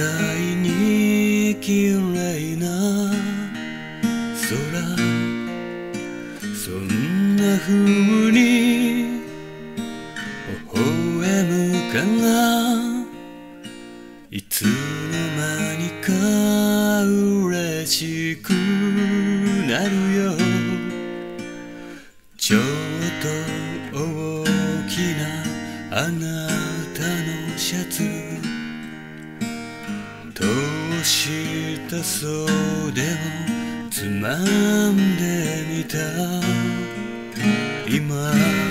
たいに綺麗な空、そんな風に微笑むからいつの間にか嬉しくなるよ。ちょっと大きなあなたのシャツ、どうした袖をつまんでみた。今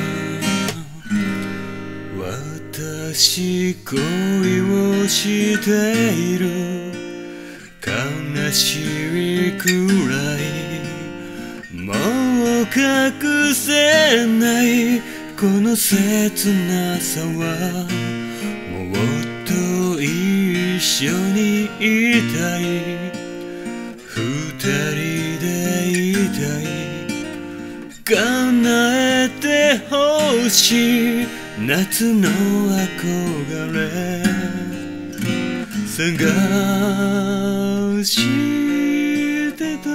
私恋をしている、悲しいくらいもう隠せない。この切なさはもっと一緒にいたい、二人でいたい、叶えてほしい夏の憧れ探してた。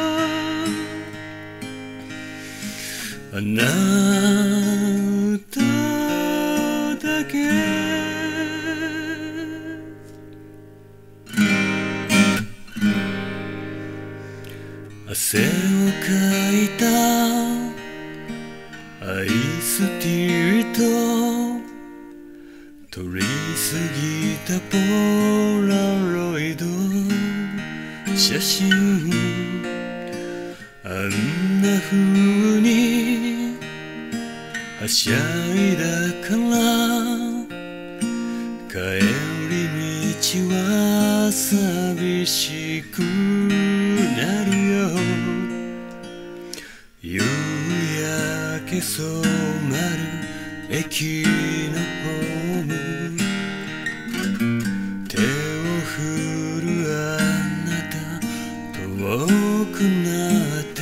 あなただけ汗をかいたアイスティーと取りすぎたポラロイド写真、あんな風にはしゃいだから帰り道は寂しくなるよ。夕焼け染まる駅のホーム、手を振るあなた遠くなって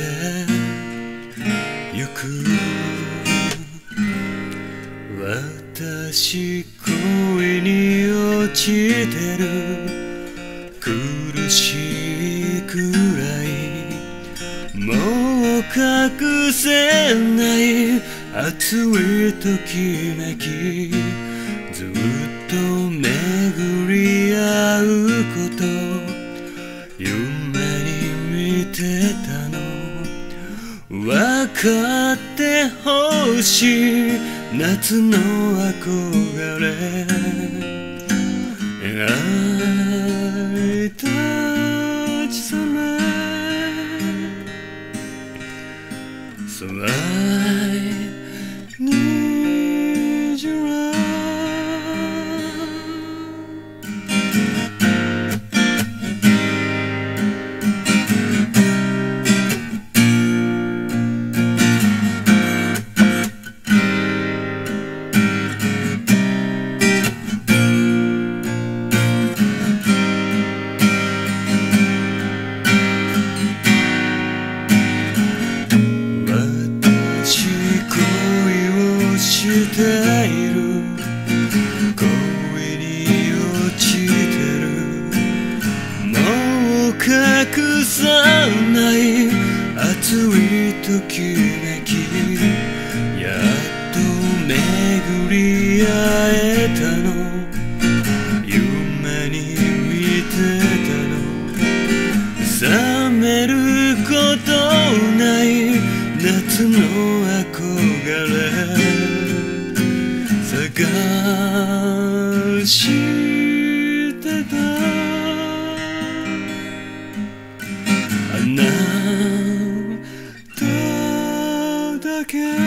ゆく。私恋に落ちてる、苦しいくらいもう隠せない熱いときめき、ずっと巡り合うこと夢に見てたの、わかってほしい夏の憧れ、I touch summer, so I need your love. している、恋に落ちてる、もう隠さない熱いときめき、やっと巡り会えたの、夢に見てたの、冷めることない夏の憧れ探してた。あなただけ